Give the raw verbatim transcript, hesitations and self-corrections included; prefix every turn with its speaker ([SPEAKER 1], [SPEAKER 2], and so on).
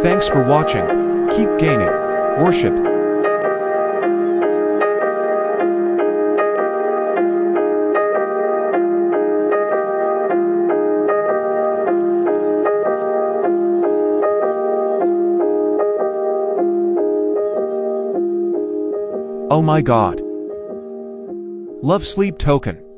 [SPEAKER 1] Thanks for watching. Keep gaining. Worship. Oh my God. Love sleep token.